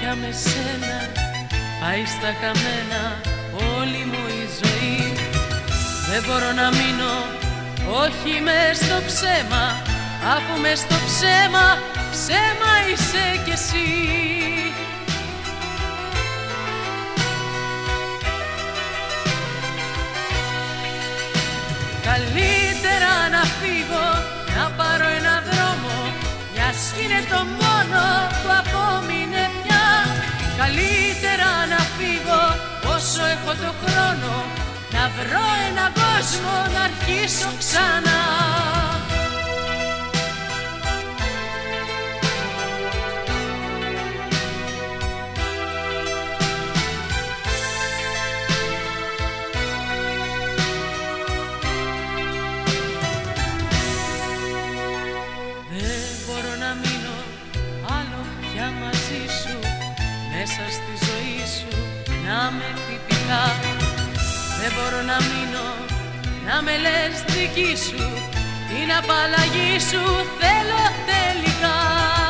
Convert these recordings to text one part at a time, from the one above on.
πια με σένα, πάει στα χαμένα όλη μου η ζωή. Δεν μπορώ να μείνω, όχι μες στο ψέμα, αφού μες στο ψέμα, ψέμα είσαι κι εσύ. Καλύτερα να φύγω, να πάρω ένα δρόμο, μιας κι είναι το μόνο που απόμεινε πια. Καλύτερα να φύγω όσο έχω το χρόνο, να βρω έναν κόσμο να αρχίσω ξανά. Μέσα στη ζωή σου να με τυπικά, δεν μπορώ να μείνω, να με λες δική σου, την απαλλαγή σου θέλω τελικά.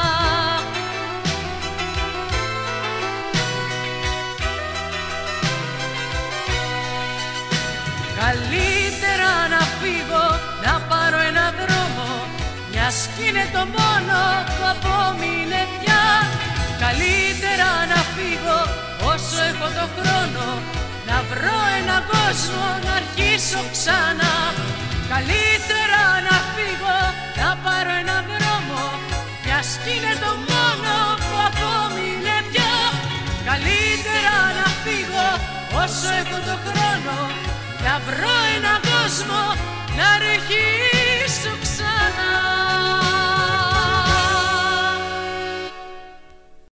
Καλύτερα να φύγω, να πάρω ένα δρόμο, μιας κι είναι το μόνο που απόμεινε πια. Καλύτερα να φύγω όσο έχω το χρόνο, να βρω έναν κόσμο να αρχίσω ξανά. Καλύτερα να φύγω, να πάρω έναν δρόμο, μιας κι είναι το μόνο που απόμεινε πια. Καλύτερα να φύγω όσο έχω το χρόνο, να βρω έναν κόσμο να αρχίσω.